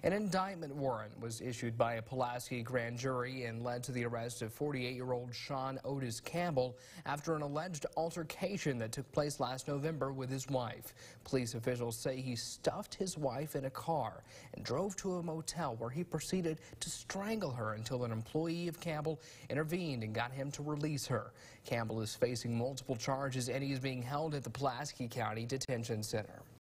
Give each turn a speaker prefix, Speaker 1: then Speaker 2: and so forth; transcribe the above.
Speaker 1: An indictment warrant was issued by a Pulaski Grand Jury and led to the arrest of 48-year-old Sean Otis Campbell after an alleged altercation that took place last November with his wife. Police officials say he stuffed his wife in a car and drove to a motel where he proceeded to strangle her until an employee of Campbell intervened and got him to release her. Campbell is facing multiple charges and he is being held at the Pulaski County Detention Center.